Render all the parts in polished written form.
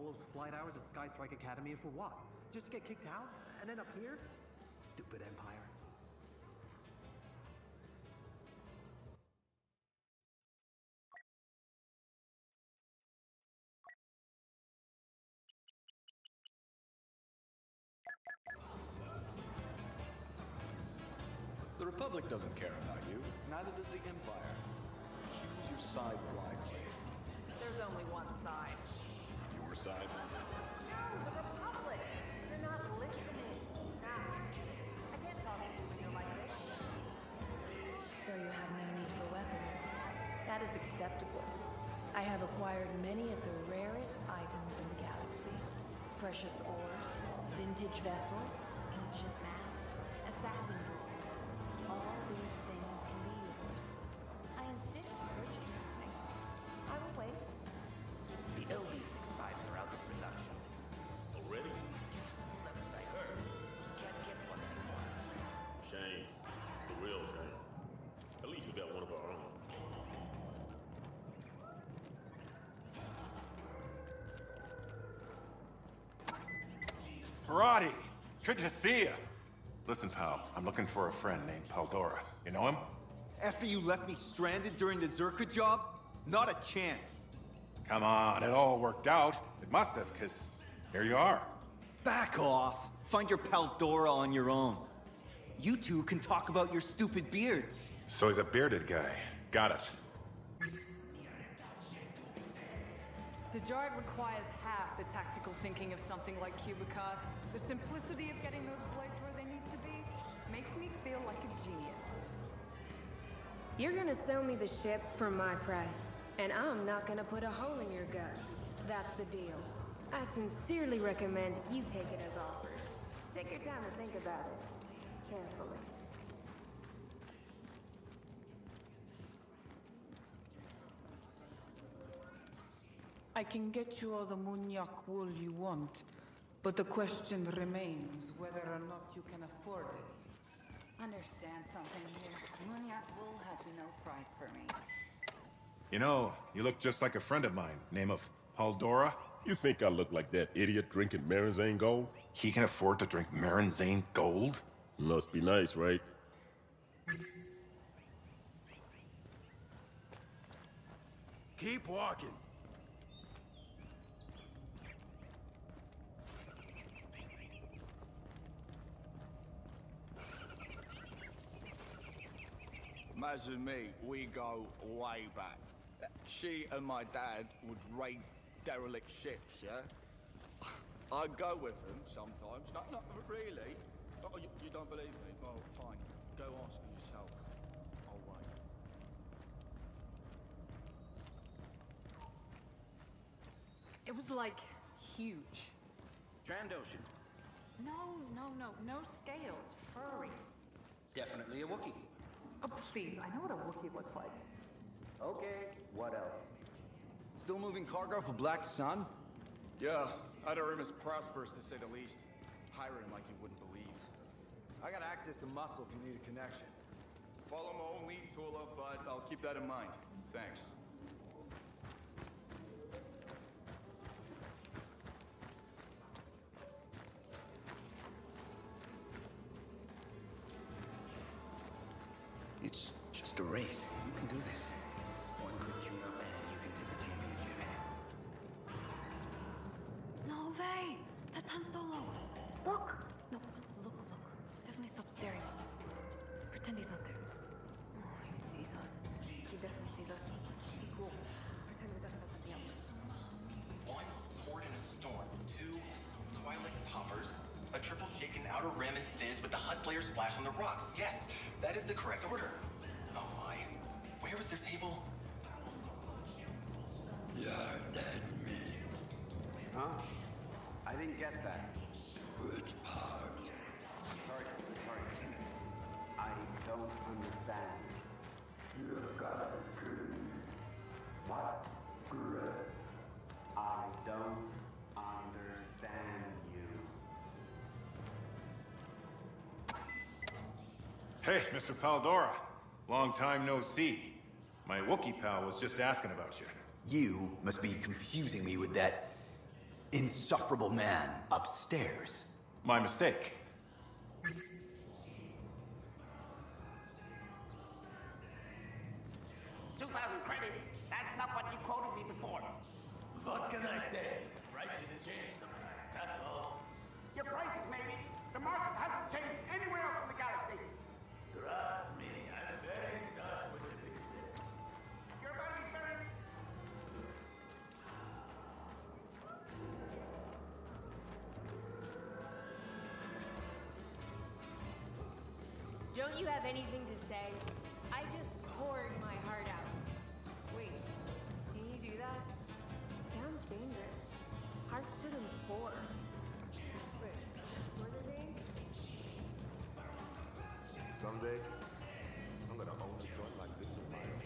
all those flight hours at Sky Strike Academy for what? Just to get kicked out? And end up here? Stupid Empire. The Republic doesn't care about you, neither does the Empire. Choose your side wisely. There's only one side. Your side? No, the Republic! They're not listening. Now, I can't talk to you like this. So you have no need for weapons. That is acceptable. I have acquired many of the rarest items in the galaxy. Precious ores, vintage vessels, ancient masks, assassin droids. All these things can be yours. I insist on purchasing anything. I will wait. The LV-65s are out of production. Already? That's what I heard. Can't get one anymore. Shame. The real shame. At least we got one of our own. Roddy, good to see you. Listen, pal, I'm looking for a friend named Paldora. You know him? After you left me stranded during the Zerka job? Not a chance. Come on, it all worked out. It must have, because here you are. Back off. Find your Paldora on your own. You two can talk about your stupid beards. So he's a bearded guy. Got it. The droid requires half the tactical thinking of something like Cubicar. The simplicity of getting those blades where they need to be makes me feel like a genius. You're gonna sell me the ship for my price, and I'm not gonna put a hole in your guts. That's the deal. I sincerely recommend you take it as offered. Take your time to think about it. Carefully. I can get you all the Munyak wool you want, but the question remains whether or not you can afford it. Understand something here. Munyak wool has no price for me. You know, you look just like a friend of mine, name of Paldora. You think I look like that idiot drinking Marinzane Gold? He can afford to drink Marinzane Gold? Must be nice, right? Keep walking. Maz and me, we go way back. She and my dad would raid derelict ships, yeah? I'd go with them sometimes. Not really. Oh, you don't believe me? Well, fine. Go ask her yourself. I'll wait. It was like huge. Trandoshan. No scales. Furry. Definitely a Wookiee. Oh, please, I know what a Wookiee looks like. Okay, what else? Still moving cargo for Black Sun? Yeah, Adarim is prosperous to say the least. Hiring like you wouldn't believe. I got access to muscle if you need a connection. Follow my own lead, Tula, but I'll keep that in mind. Thanks. It's just a race. You can do this. One good tune up and you can take the championship. No way! That's Han Solo! Look! No, look. Definitely stop staring. Pretend he's not there. Oh, he sees us. He definitely sees us. Be cool. Pretend we're talking about something else. One port in a storm, two Twi'lek toppers, a triple shaken outer rim and fizz with the Huttslayer splash on the rocks. Yes, that is the correct order. Oh my. Where was their table? You're dead meat. Huh? I didn't get that. Which part? Sorry. I don't understand. You've got good. What? Great. I don't understand you. Hey, Mr. Paldora. Long time no see. My Wookiee pal was just asking about you. You must be confusing me with that insufferable man upstairs. My mistake. 2,000 credits. That's not what you quoted me before. What can I say? Prices change sometimes, that's all. Your prices, maybe. The market hasn't changed anywhere else in the galaxy. Trust me, I'm very in touch with the big city. You're about to be very... Don't you have anything to say? I just poured my heart out. Wait, can you do that? Sounds dangerous. Hearts shouldn't pour. Wait, sort of thing? Someday, I'm gonna own a joint like this in my own.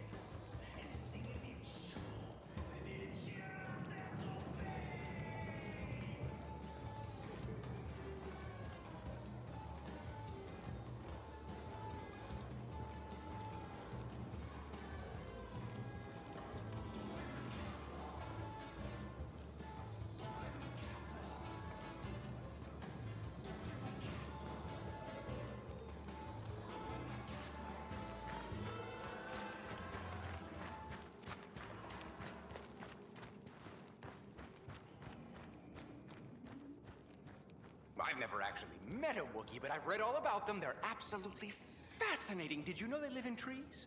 I've never actually met a Wookiee, but I've read all about them. They're absolutely fascinating. Did you know they live in trees?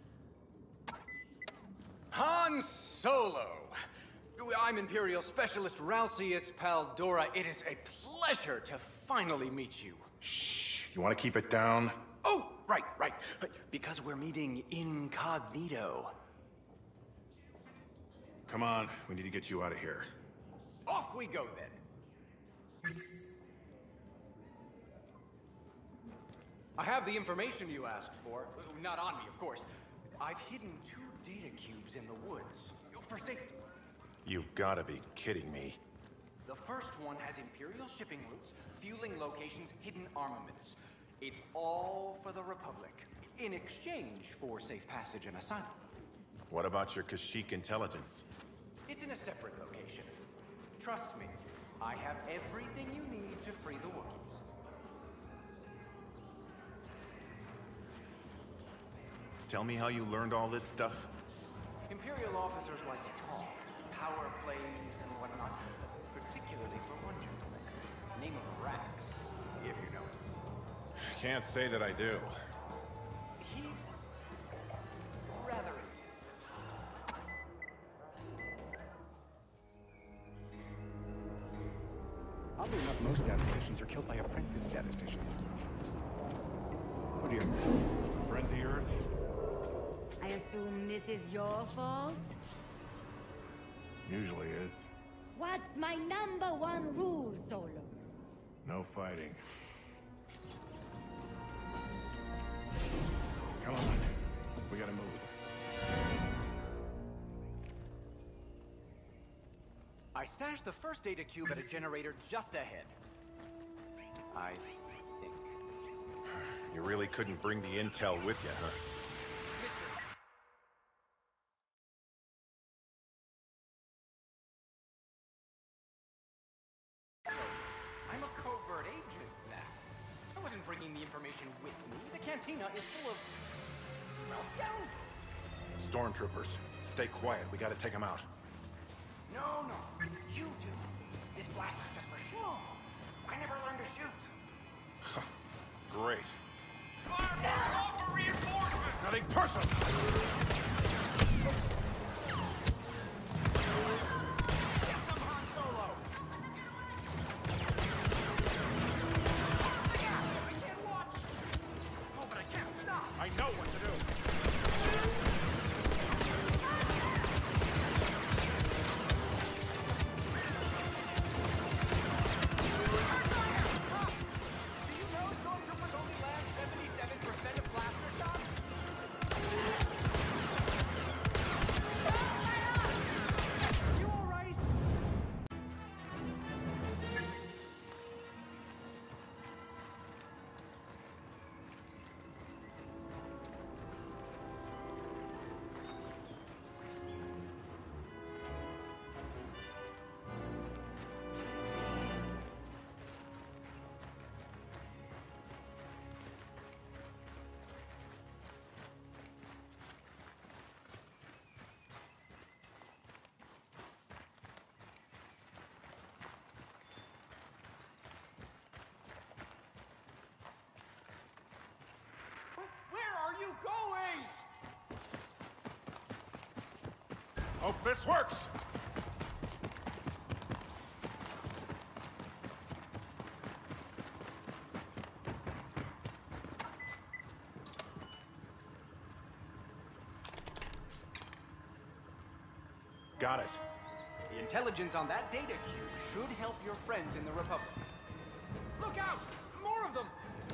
Han Solo! I'm Imperial Specialist Ralcius Paldora. It is a pleasure to finally meet you. Shh. You want to keep it down? Oh, right. Because we're meeting incognito. Come on. We need to get you out of here. Off we go, then. I have the information you asked for. Not on me, of course. I've hidden 2 data cubes in the woods. For safety. You've got to be kidding me. The first one has Imperial shipping routes, fueling locations, hidden armaments. It's all for the Republic, in exchange for safe passage and asylum. What about your Kashyyyk intelligence? It's in a separate location. Trust me, I have everything you need to free the Wookiees. Tell me how you learned all this stuff? Imperial officers like to talk, power plays and whatnot, particularly for one gentleman. Name of Rax, if you know it. Can't say that I do. He's rather intense. Oddly enough, most statisticians are killed by apprentice statisticians. Oh dear. Friends of yours? I assume this is your fault? Usually is. What's my #1 rule, Solo? No fighting. Come on. We gotta move. I stashed the first data cube at a generator just ahead. I think. You really couldn't bring the intel with you, huh? I'm a covert agent now. I wasn't bringing the information with me. The cantina is full of, well, scoundrels. Stormtroopers, stay quiet. We gotta take them out. No, you do. This blaster's just for show. I never learned to shoot. Great. Call for reinforcements! Nothing personal! Get them, Han Solo! I can't watch! Oh, but I can't stop! I know what to do! Do you know Stormtroopers only land 77% of blaster shots? Hope this works! Got it. The intelligence on that data cube should help your friends in the Republic. Look out! More of them!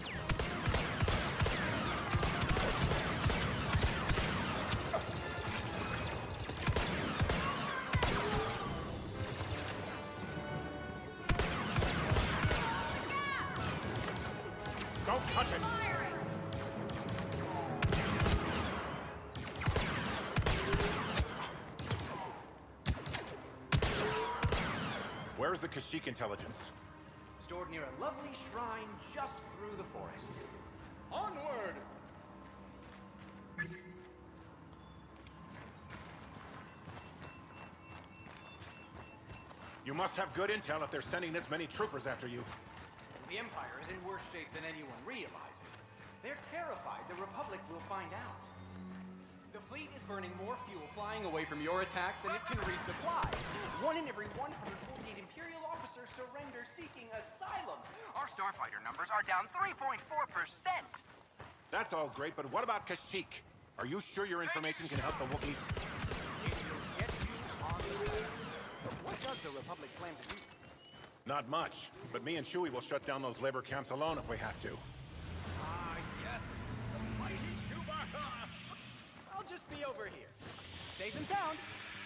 Don't touch it! Where's the Kashyyyk intelligence? Stored near a lovely shrine just through the forest. Onward! You must have good intel if they're sending this many troopers after you. The Empire is in worse shape than anyone realizes. They're terrified the Republic will find out. The fleet is burning more fuel flying away from your attacks than it can resupply. 1 in every 148 Imperial officers surrender seeking asylum. Our starfighter numbers are down 3.4%. That's all great, but what about Kashyyyk? Are you sure your information can help the Wookiees? It will get you on the map. But what does the Republic plan to do? Not much, but me and Chewie will shut down those labor camps alone if we have to. Ah, yes. The mighty Chewbacca! I'll just be over here. Safe and sound.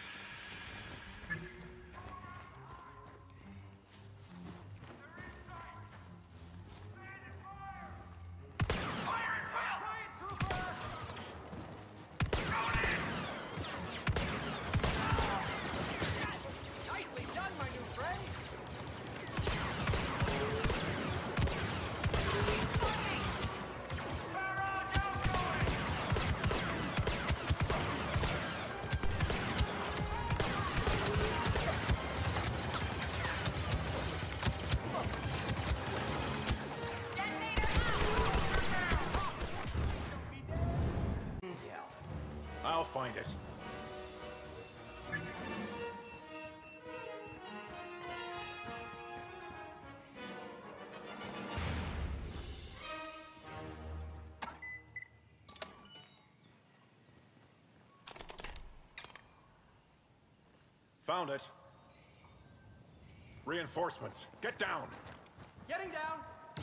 Nicely done, my new friend! I'll find it. Found it. Reinforcements. Get down. Getting down!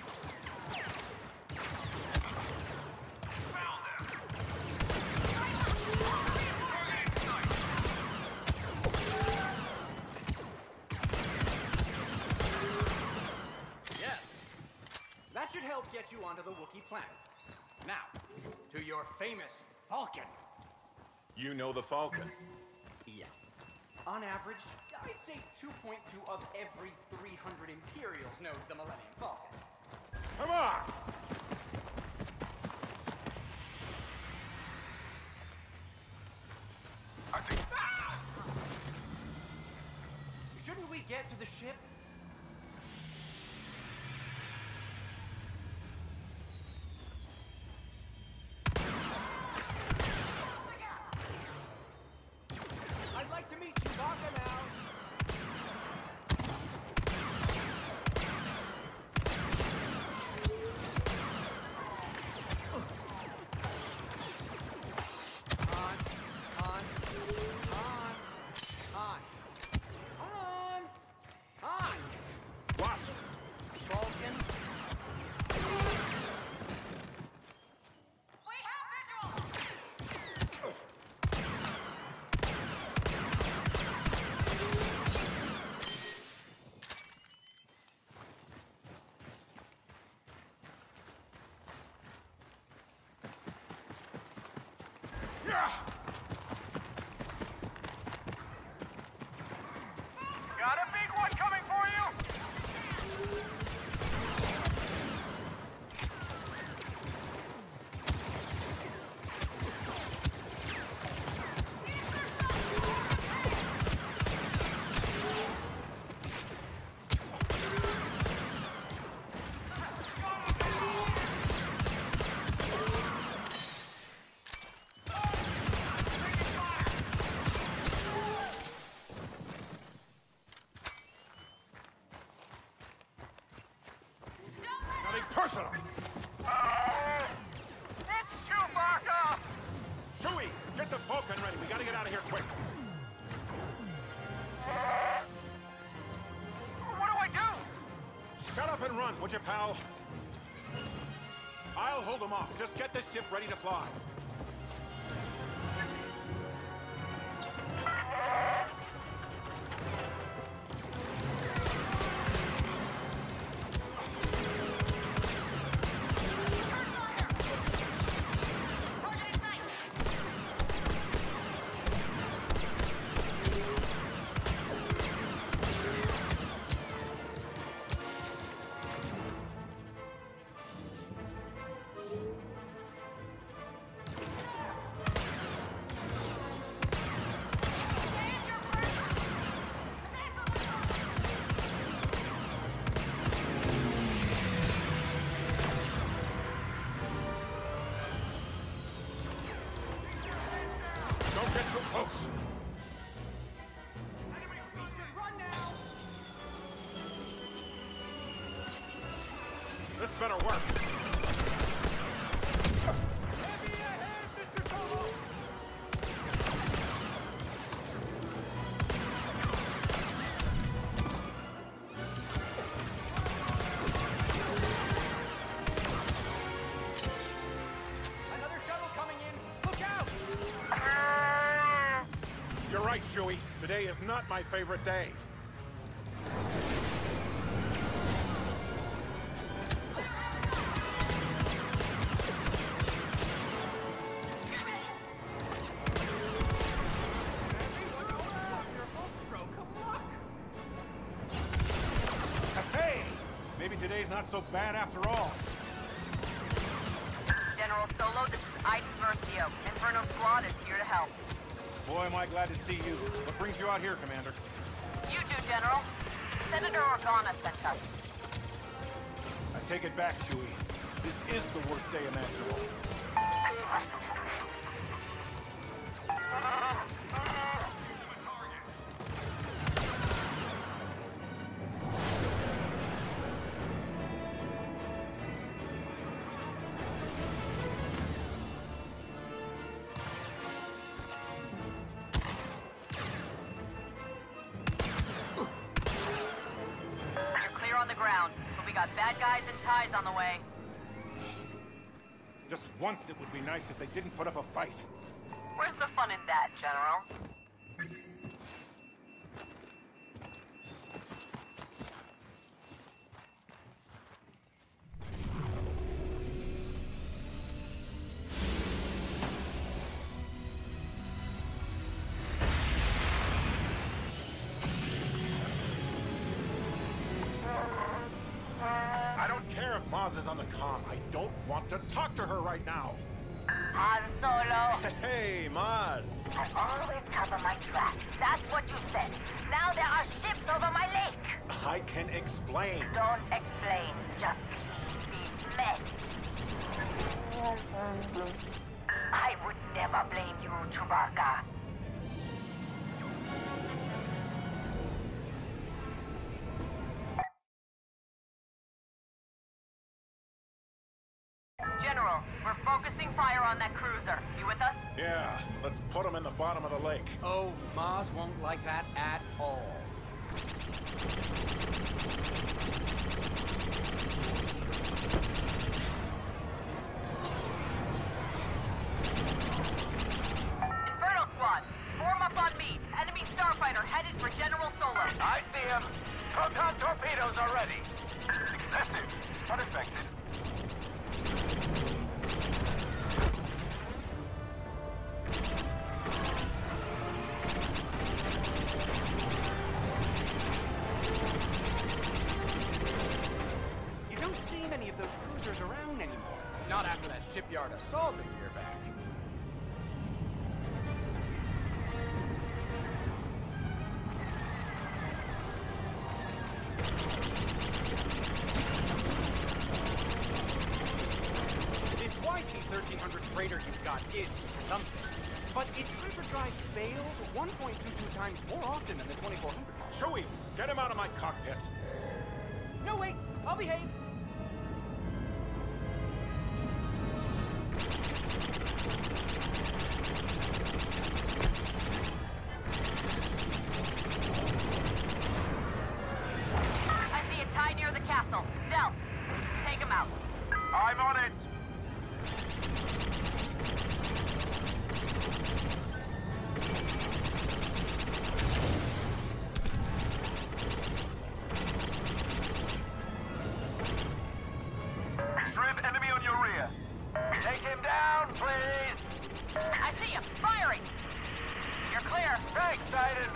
Yes. That should help get you onto the Wookiee planet. Now, to your famous Falcon. You know the Falcon. Yeah. On average, I'd say 2.2 of every 300 Imperials knows the Millennium Falcon. Come on! Shouldn't we get to the ship? I'd like to meet Chewbacca now. On. Versatile! It's Chewbacca! Chewie, get the Falcon ready. We gotta get out of here quick. What do I do? Shut up and run, would you, pal? I'll hold them off. Just get this ship ready to fly. Don't get too close. Run now! This better work. Heavy ahead, Mr. Solo! Another shuttle coming in! Look out! You're right, Chewie. Today is not my favorite day. Hey! Maybe today's not so bad after all. General Solo, this is Iden Versio. Inferno Squad is here to help. Boy, am I glad to see you. What brings you out here, Commander? You do, General. Senator Organa sent us. I take it back, Chewie. This is the worst day imaginable. You're clear on the ground, but we got bad guys and ties on the way. Just once it would be nice if they didn't put up a fight. Where's the fun in that, General? I don't care if Maz is on the comm. I don't want to talk to her right now. Han Solo. Hey, Maz. I always cover my tracks. That's what you said. Now there are ships over my lake. I can explain. Don't explain. Just clean this mess. I would never blame you, Chewbacca. General, we're focusing fire on that cruiser. You with us? Yeah, let's put them in the bottom of the lake. Oh, Maz won't like that at all. Inferno Squad, form up on me. Enemy starfighter headed for General Solo. I see him. Proton torpedoes are ready. Excessive. Unaffected. You don't see many of those cruisers around anymore. Not after that shipyard assault a year back. This YT-1300 freighter you've got is something. But its hyperdrive fails 1.22 times more often than the 2400 model. Chewie, get him out of my cockpit. No, wait! I'll behave! I see a tie near the castle. Del, take him out. I'm on it! Shriv, enemy on your rear. Take him down, please! I see you. Firing! You're clear. Thanks, Aiden.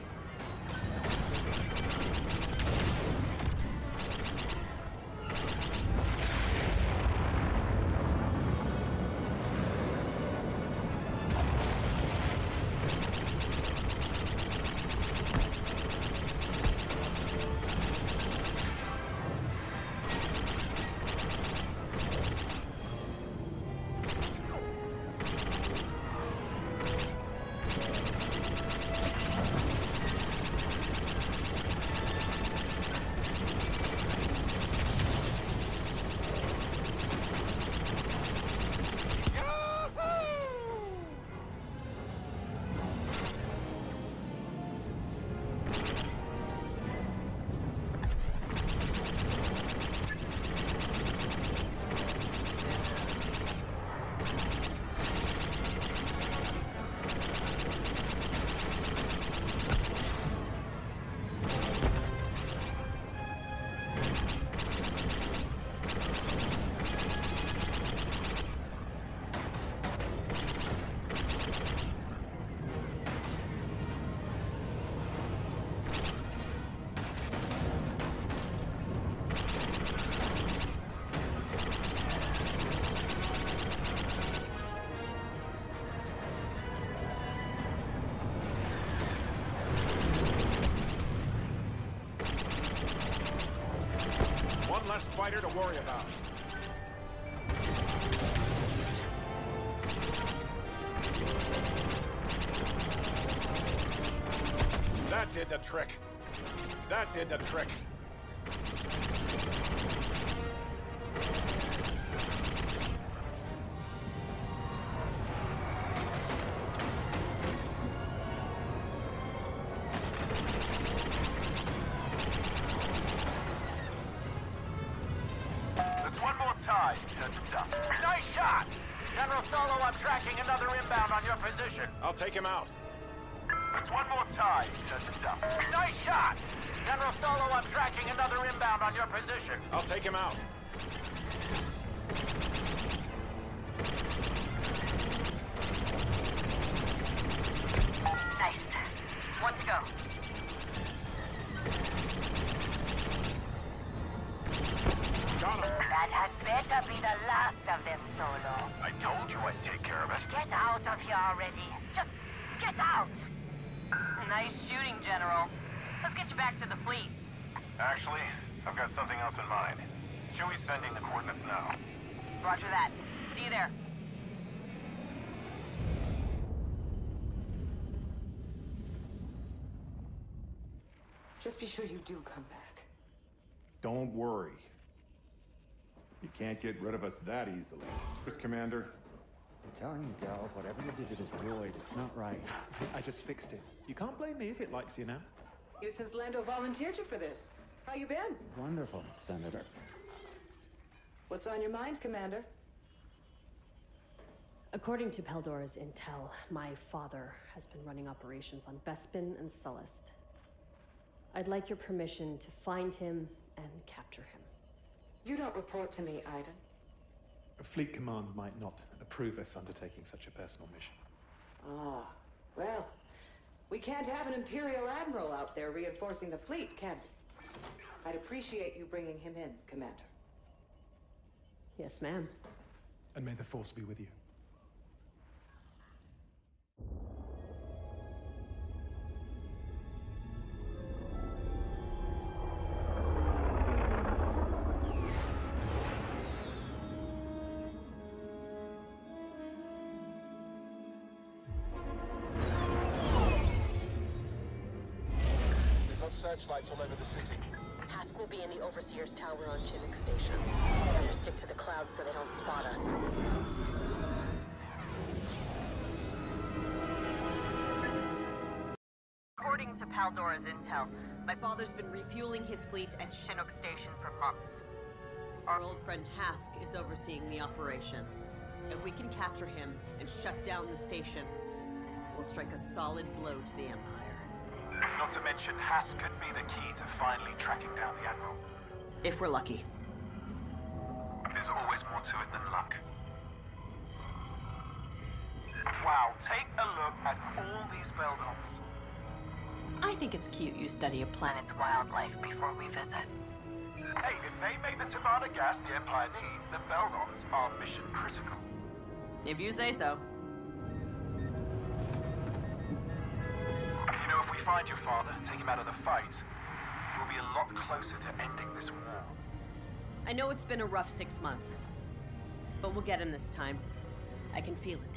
One less fighter to worry about. That did the trick. That did the trick. That's one more tie. Turn to dust. Nice shot! General Solo, I'm tracking another inbound on your position. I'll take him out. That's one more tie. Turn to dust. Nice shot! General Solo, I'm tracking another inbound on your position. I'll take him out. Nice. One to go. Got him. That had better be the last of them, Solo. I told you I'd take care of it. Get out of here already. Just get out. Nice shooting, General. Let's get you back to the fleet. Actually, I've got something else in mind. Chewie's sending the coordinates now. Roger that. See you there. Just be sure you do come back. Don't worry. You can't get rid of us that easily. Chris, Commander. I'm telling you, Del, whatever you did to this droid, it's not right. I just fixed it. You can't blame me if it likes you now. You since Lando volunteered you for this. How you been? Wonderful, Senator. What's on your mind, Commander? According to Paldora's intel, my father has been running operations on Bespin and Sullust. I'd like your permission to find him and capture him. You don't report to me, Aiden. Fleet Command might not approve us undertaking such a personal mission. Ah, well, we can't have an Imperial Admiral out there reinforcing the fleet, can we? I'd appreciate you bringing him in, Commander. Yes, ma'am. And may the Force be with you. Searchlights all over the city. Hask will be in the Overseer's Tower on Chinook Station. Better stick to the clouds so they don't spot us. According to Paldora's intel, my father's been refueling his fleet at Chinook Station for months. Our old friend Hask is overseeing the operation. If we can capture him and shut down the station, we'll strike a solid blow to the Empire. Not to mention, Hask could be the key to finally tracking down the Admiral. If we're lucky. There's always more to it than luck. Wow, take a look at all these Beldons. I think it's cute you study a planet's wildlife before we visit. Hey, if they make the Tabata gas the Empire needs, then Beldons are mission critical. If you say so. You know, if we find your father and take him out of the fight, we'll be a lot closer to ending this war. I know it's been a rough 6 months, but we'll get him this time. I can feel it.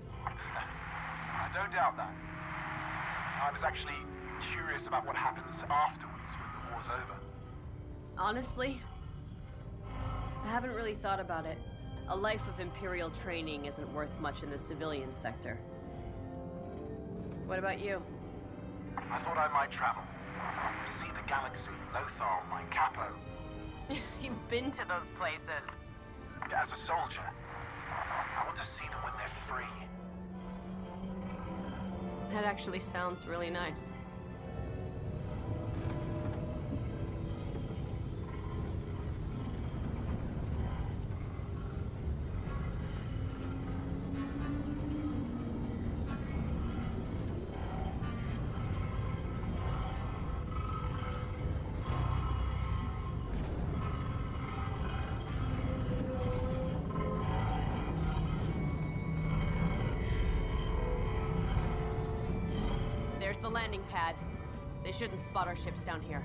I don't doubt that. I was actually curious about what happens afterwards when the war's over. Honestly, I haven't really thought about it. A life of Imperial training isn't worth much in the civilian sector. What about you? I thought I might travel. See the galaxy, Lothal, my capo. You've been to those places. As a soldier, I want to see them when they're free. That actually sounds really nice. There's the landing pad. They shouldn't spot our ships down here.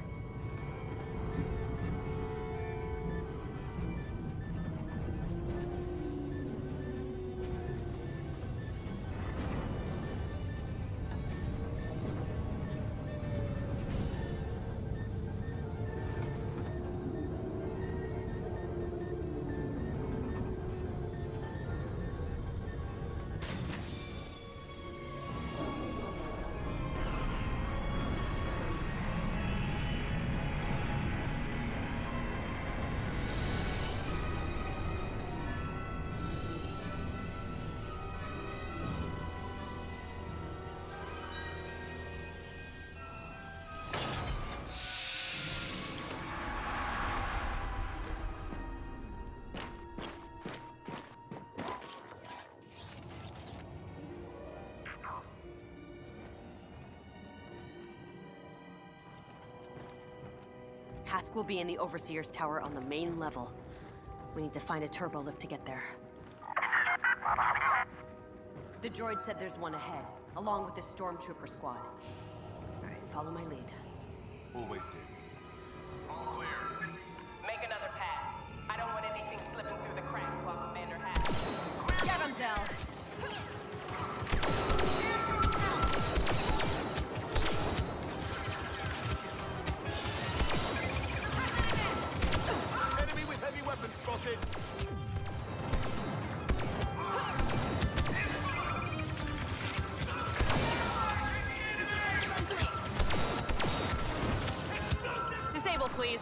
Hask will be in the Overseer's Tower on the main level. We need to find a turbo lift to get there. The droid said there's one ahead, along with the Stormtrooper squad. All right, follow my lead. Always do. All clear. Make another pass. I don't want anything slipping through the cracks while Commander has. Get him, Del! Enemy with heavy weapons spotted. Disable, please.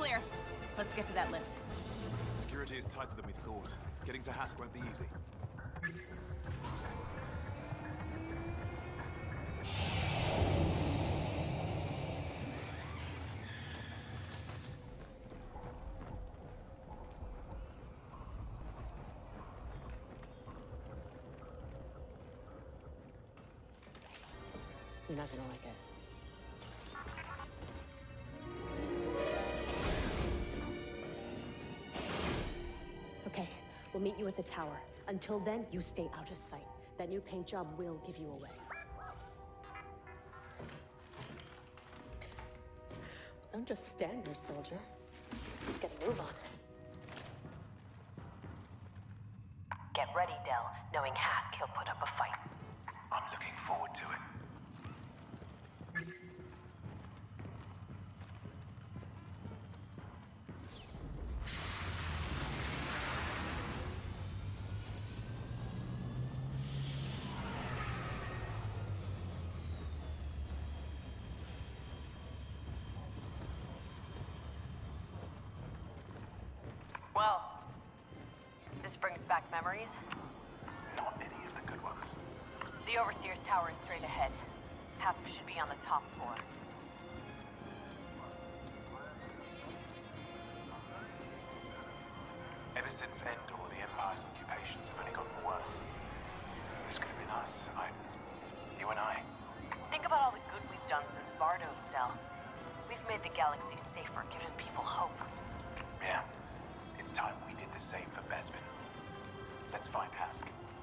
clear. Let's get to that lift. Security is tighter than we thought. Getting to Hask won't be easy. You're not gonna like it. Okay, we'll meet you at the tower. Until then, you stay out of sight. That new paint job will give you away. Don't just stand there, soldier. Let's get a move on. Get ready, Del. Knowing Hask, he'll put up a fight. I'm looking forward to it. Well, this brings back memories. Not any of the good ones. The Overseer's tower is straight ahead. Hask should be on the top floor. Ever since Endor, the Empire's occupations have only gotten worse. This could have been us. You and I. Think about all the good we've done since Vardos, Del. We've made the galaxy safer, given people hope. Yeah. It's time we did the same for Bespin. Let's find Hask.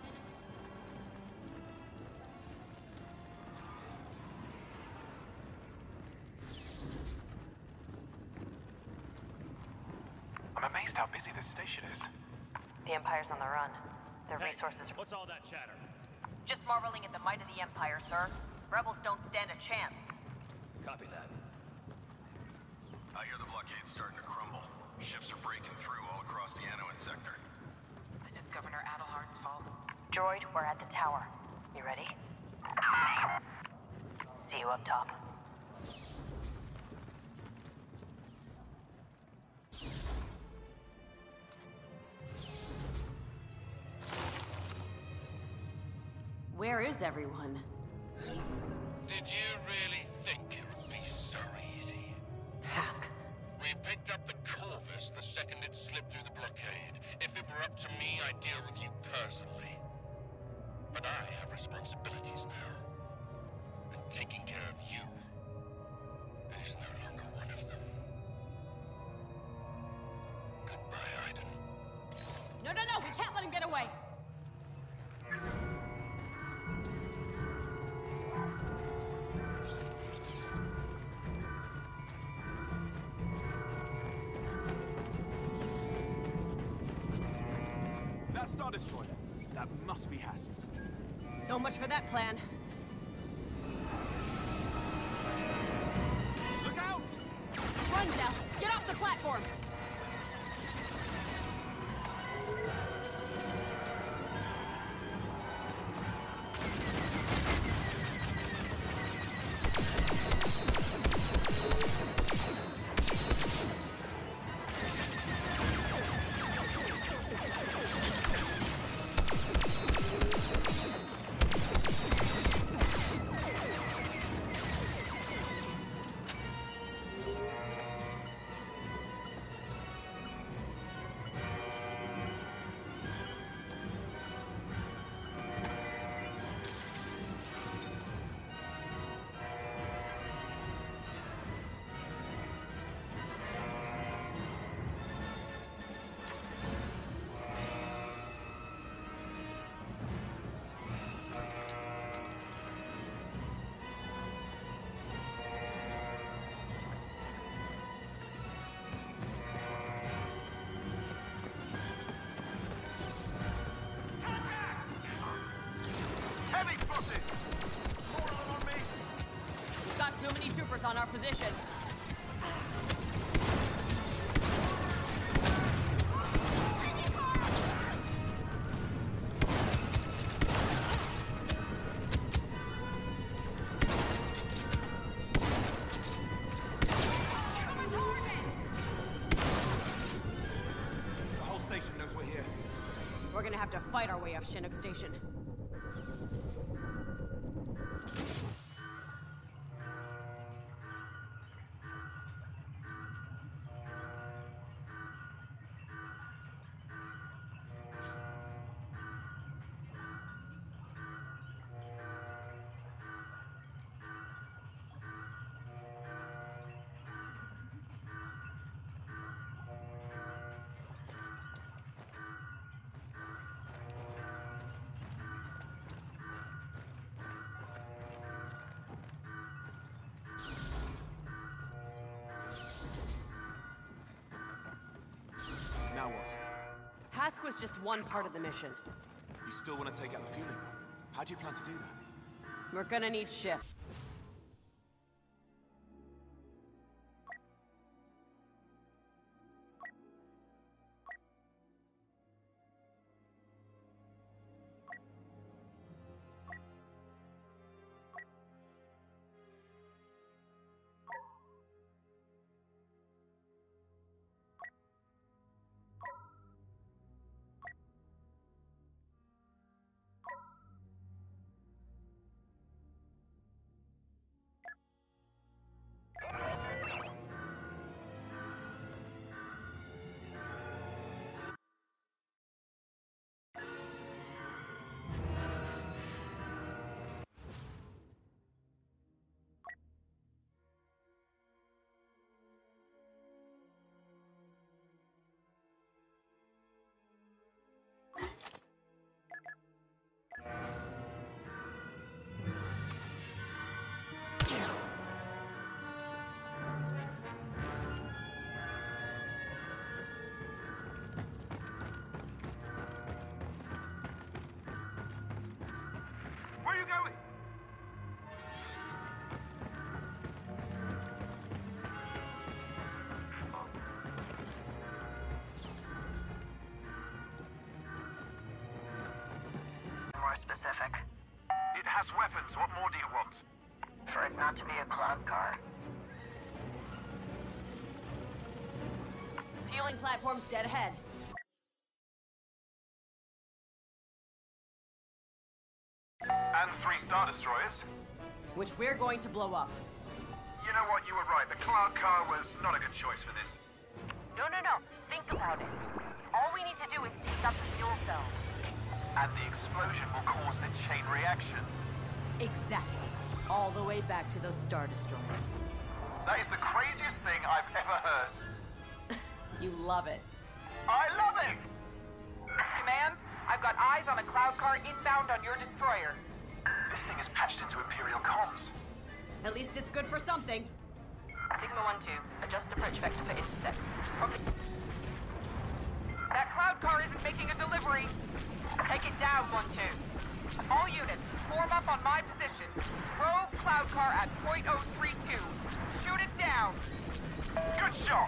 I'm amazed how busy this station is. The Empire's on the run. Their resources are... What's all that chatter? Just marveling at the might of the Empire, sir. Rebels don't stand a chance. Copy that. I hear the blockade's starting to crumble. Ships are breaking through all across the Anowin sector. This is Governor Adelhard's fault. Droid, we're at the tower. You ready? See you up top. Where is everyone? Did you really think it would be so easy? Hask. We picked up the Corvus the second it slipped through the blockade. If it were up to me, I'd deal with you personally. But I have responsibilities now. And taking care of you is no longer one of them. Goodbye, Iden. No, we can't let him get away! That Star Destroyer. That must be Hask's. So much for that plan. Look out! Run, Del! Get off the platform! We've got too many troopers on our position. have to fight our way off Chinook Station. Now what? Hask was just one part of the mission. You still want to take out the fueling room? How do you plan to do that? We're gonna need ships. Where are you going? More specific. It has weapons. What more do you want? For it not to be a cloud car. Fueling platform's dead ahead. And 3 Star Destroyers. Which we're going to blow up. You know what? You were right. The cloud car was not a good choice for this. No. Think about it. All we need to do is take out the fuel cells. And the explosion will cause a chain reaction. Exactly. All the way back to those Star Destroyers. That is the craziest thing I've ever heard. You love it. I love it! Command, I've got eyes on a cloud car inbound on your destroyer. This thing is patched into Imperial comms. At least it's good for something. Sigma 1-2, adjust approach vector for intercept. Okay. That cloud car isn't making a delivery. Take it down, 1-2. All units, form up on my position. Rogue cloud car at .032. Shoot it down. Good shot!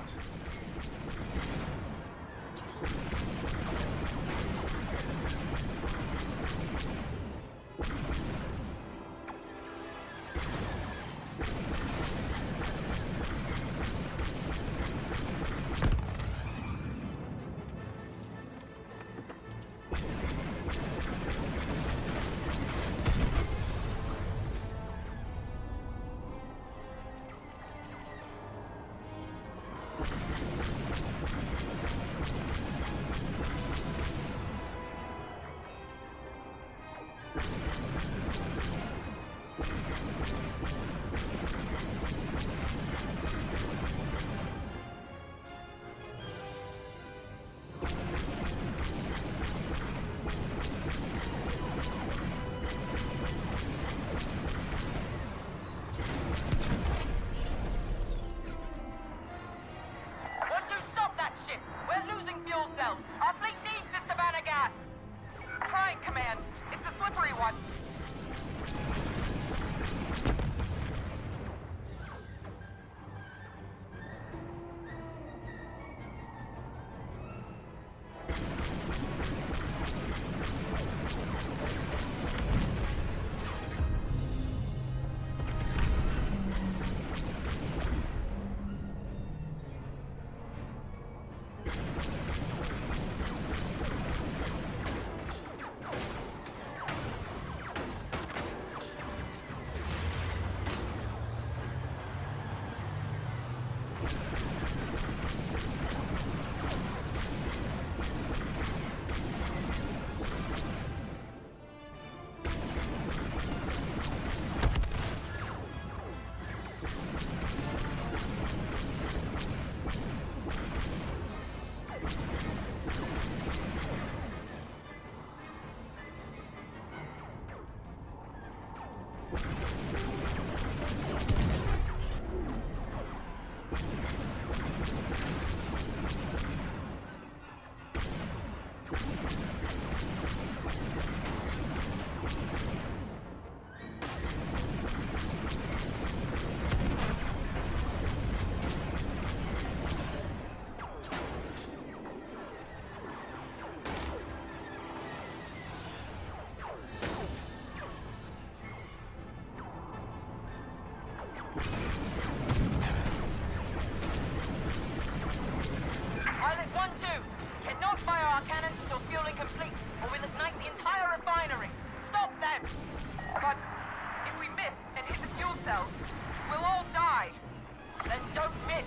cells. We'll all die. Then don't miss!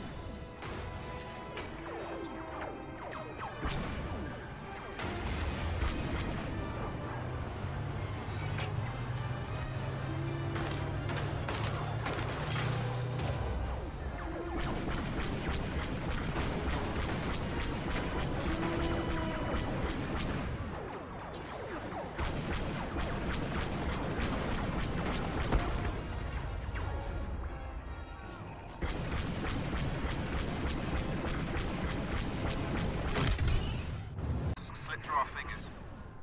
Slip through our fingers.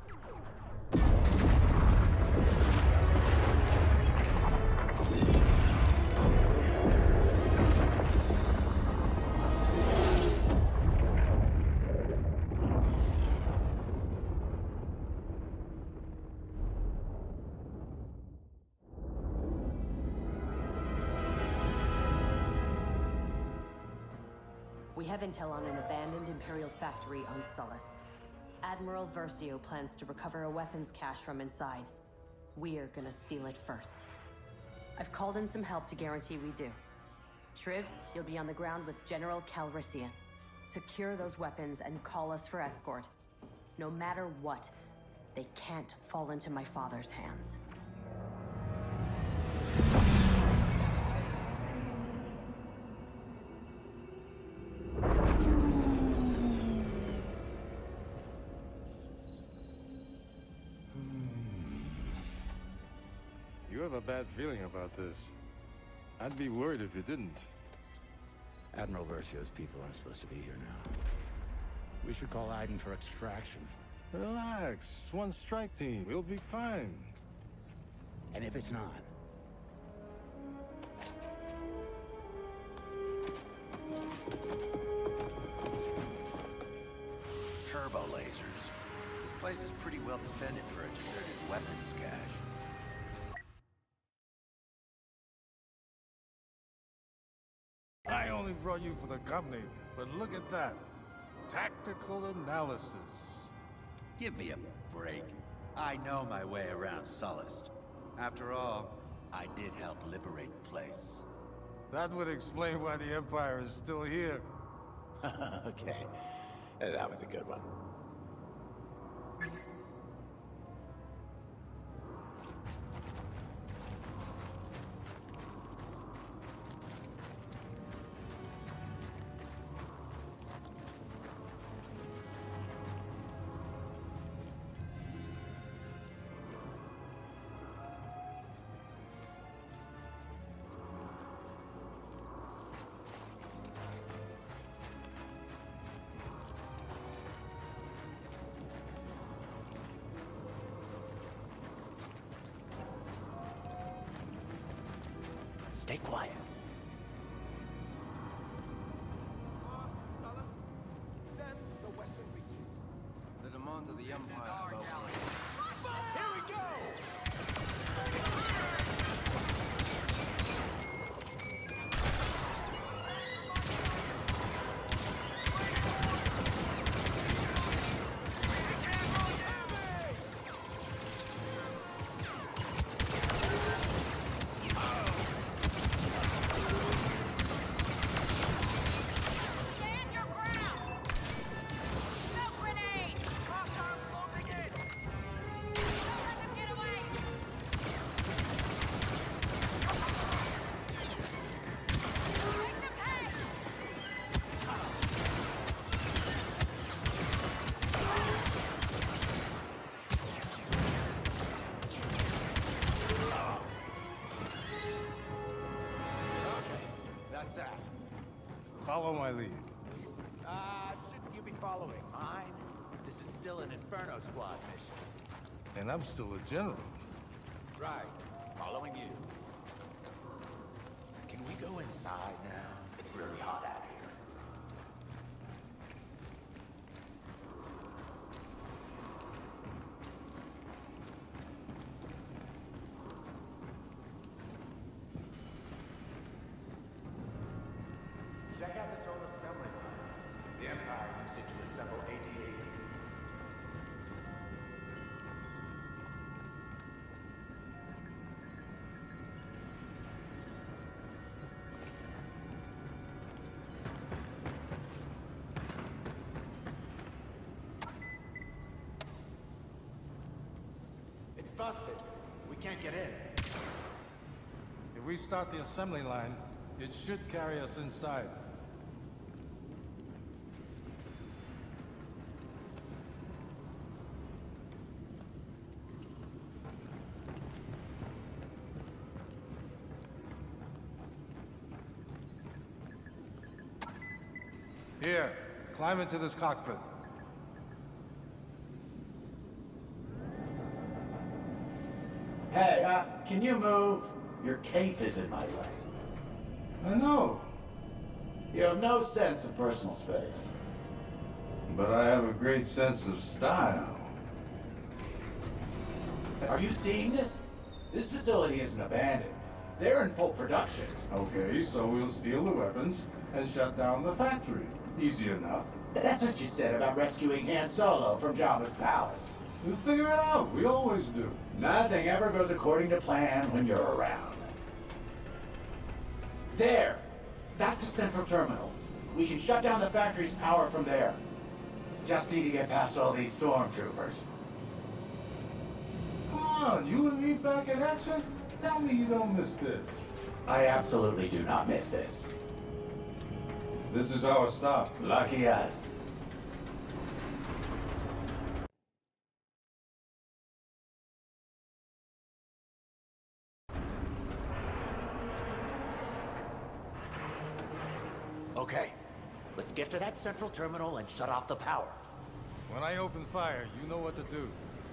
We have intel on an abandoned Imperial factory on Sullust. Admiral Versio plans to recover a weapons cache from inside. We're gonna steal it first. I've called in some help to guarantee we do. Shriv, you'll be on the ground with General Calrissian. Secure those weapons and call us for escort. No matter what, they can't fall into my father's hands. You have a bad feeling about this. I'd be worried if you didn't. Admiral Versio's people aren't supposed to be here now. We should call Aiden for extraction. Relax. It's one strike team. We'll be fine. And if it's not? Turbo lasers. This place is pretty well defended for a deserted weapons cache. I only brought you for the company, but look at that. Tactical analysis. Give me a break. I know my way around Sullust. After all, I did help liberate the place. That would explain why the Empire is still here. Okay. That was a good one. Stay quiet. The demands of the Empire have outweighed. Here we go! Stand your ground! Smoke grenade! Hostile closing in! Don't let them get away! Make them pay! That's that. Follow my lead. Shouldn't you be following mine? This is still an Inferno Squad mission. And I'm still a general. Right. Following you. Can we go inside now? It's really hot out here. Check out this old assembly line. The Empire used it to assemble AT-ATs. busted. We can't get in. If we start the assembly line, it should carry us inside. Here, climb into this cockpit. Hey, can you move? Your cape is in my way. I know. You have no sense of personal space. But I have a great sense of style. Are you seeing this? This facility isn't abandoned. They're in full production. Okay, so we'll steal the weapons and shut down the factory. Easy enough. That's what you said about rescuing Han Solo from Jabba's palace. We'll figure it out. We always do. Nothing ever goes according to plan when you're around. There! That's the central terminal. We can shut down the factory's power from there. Just need to get past all these stormtroopers. Come on, you and me back in action? Tell me you don't miss this. I absolutely do not miss this. This is our stop. Lucky us. Okay, let's get to that central terminal and shut off the power. When I open fire, you know what to do.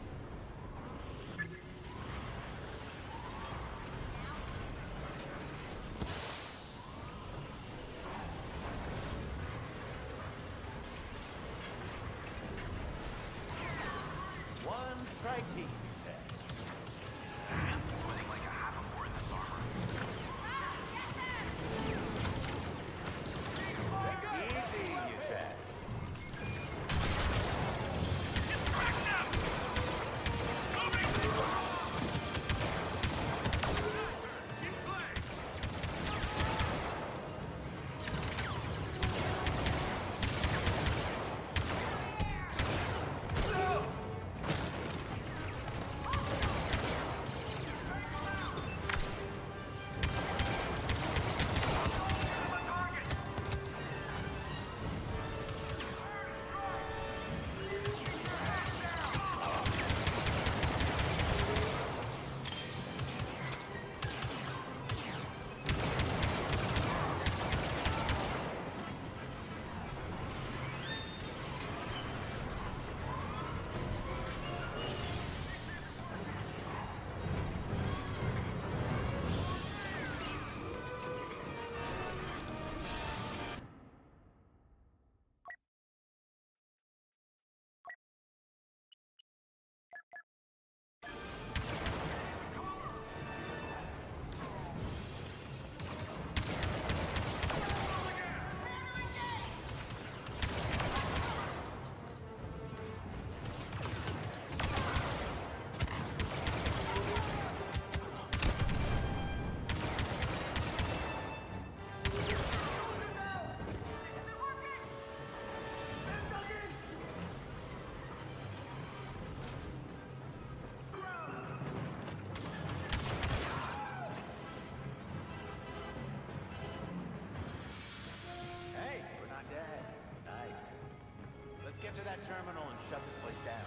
One strike team, you said. Putting like a half a more in this armor. Easy, you said. Get to that terminal and shut this place down.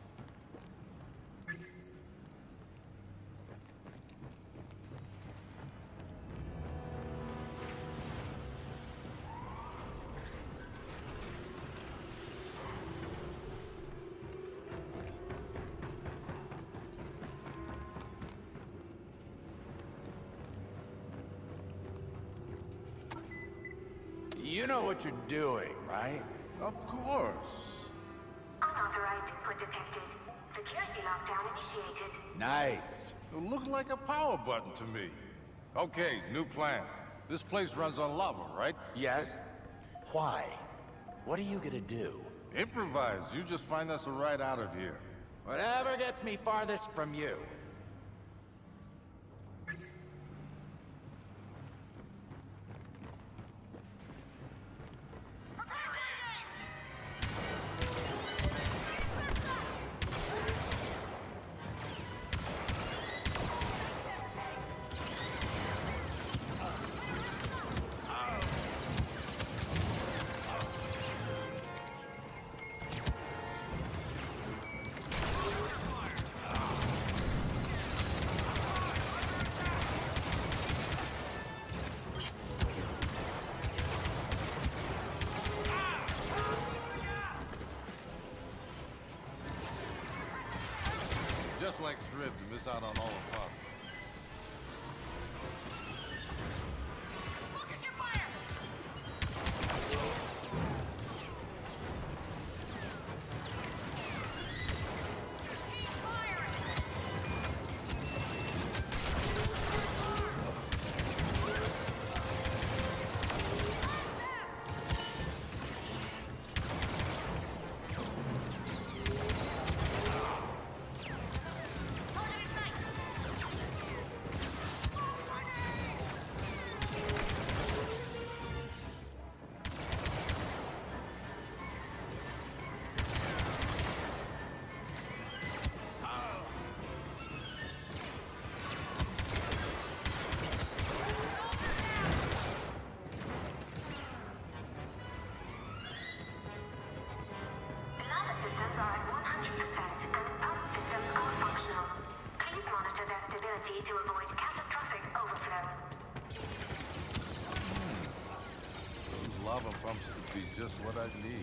You know what you're doing, right? Of course. Unauthorized input detected. Security lockdown initiated. Nice. It looked like a power button to me. Okay, new plan. This place runs on lava, right? Yes. Why? What are you gonna do? Improvise. You just find us a ride out of here. Whatever gets me farthest from you. Flex Rib to miss out on all the fun. Focus your fire! Keep firing! To avoid catastrophic overflow. Those lava pumps could be just what I need.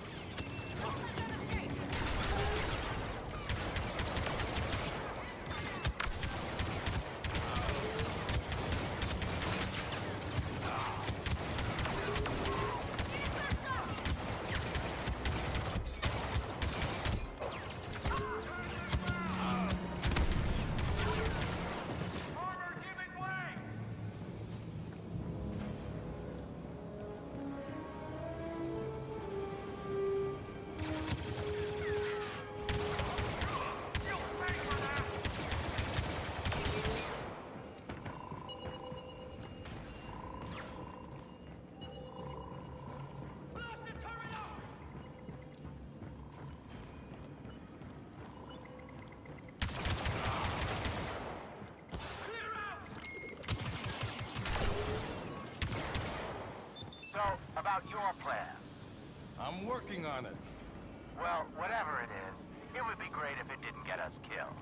About your plan. I'm working on it. Well, whatever it is, it would be great if it didn't get us killed.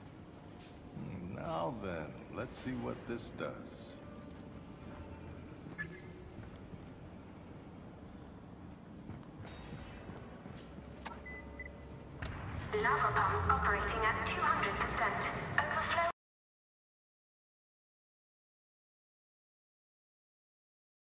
Now then, let's see what this does. Lava pump operating at 200%.